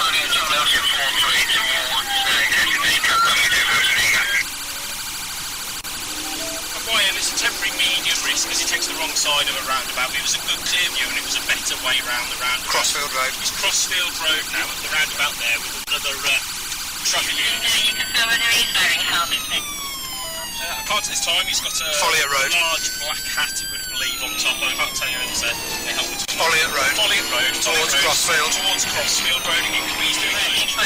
It's a temporary medium risk because it takes the wrong side of a roundabout, but it was a good clear view and it was a better way round the roundabout. Crossfield Road. It's Crossfield Road now at the roundabout there with another traffic unit. I can't at this time, he's got a large black hat, I would believe, on top. I can't tell you if they help with Folliott Road. Folliott Road. Towards Crossfield. Towards Crossfield Road again, he's doing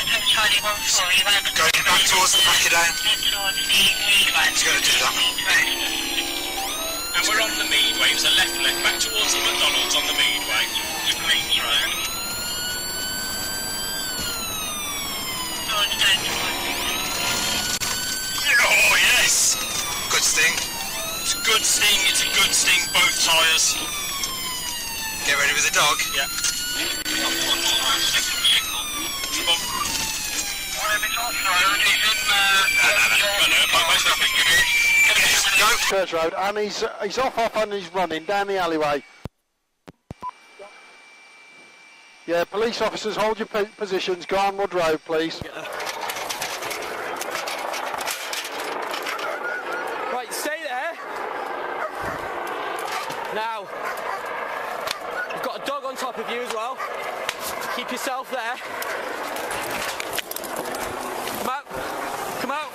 Going back towards the Macadam. He's going to do that. And we're on the Meadway, it was a left, back towards the McDonald's on the Meadway. Mead Road. Oh yes! Good sting. It's a good sting, both tyres. Get ready with the dog. Yeah. No. Church Road, and he's off and he's running down the alleyway. Yeah, police officers, hold your positions. Go on Wood Road, please. Right, stay there. Now, you've got a dog on top of you as well. Keep yourself there. Come out. Come out.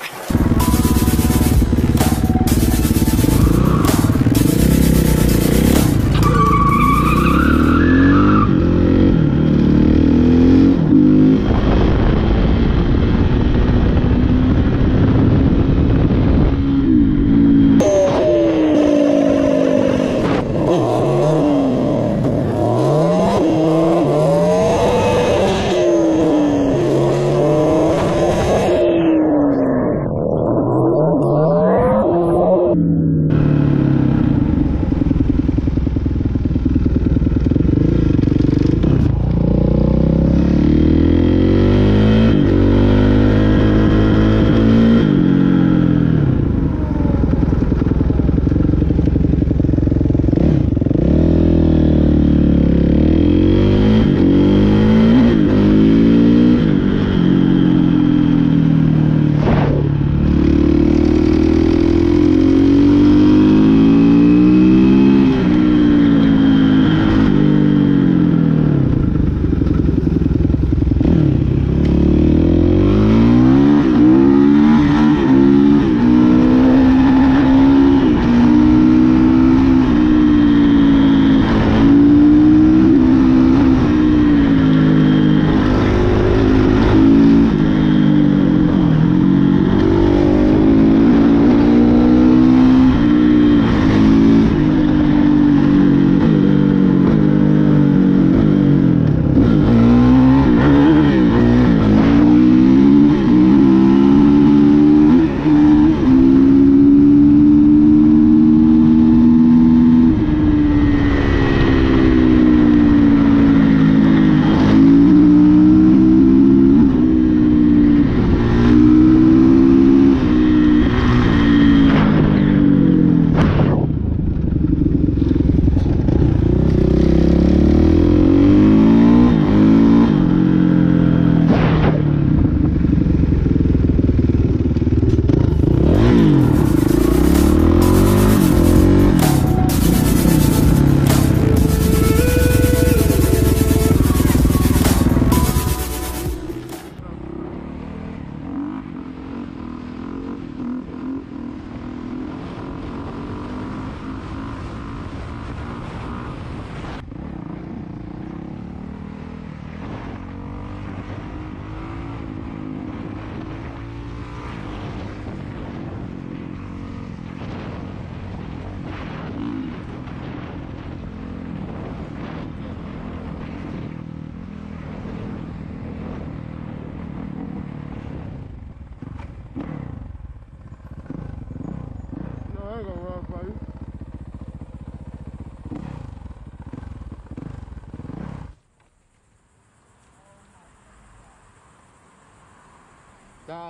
Nah.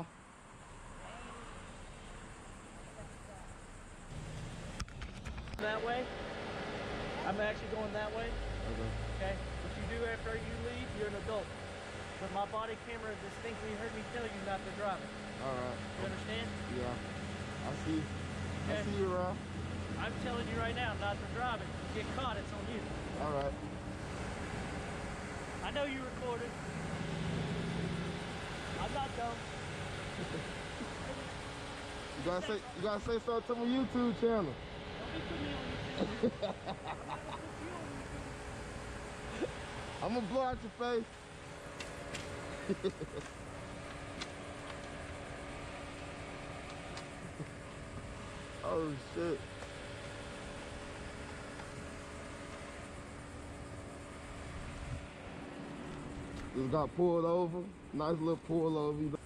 That way? I'm actually going that way. Okay. What you do after you leave, you're an adult. But my body camera distinctly heard me tell you not to drive it. Alright. You understand? Yeah. I see. I see you around. I'm telling you right now not to drive it. If you get caught, it's on you. Alright. I know you recorded. I'm not dumb. You gotta say something to my YouTube channel. Don't be putting me on YouTube. I'm gonna blow out your face. Oh shit. Just got pulled over. Nice little pull over.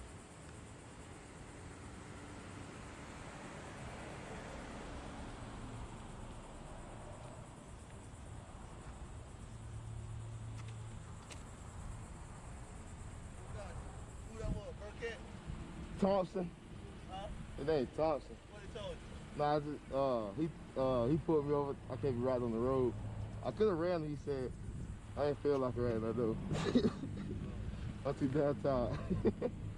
Who that was? Burkett? Thompson. Huh? It ain't Thompson. What he told you? Nah, I just he pulled me over. I can't be right on the road. I could have ran. He said I didn't feel like I ran. I do. I'm too damn tired.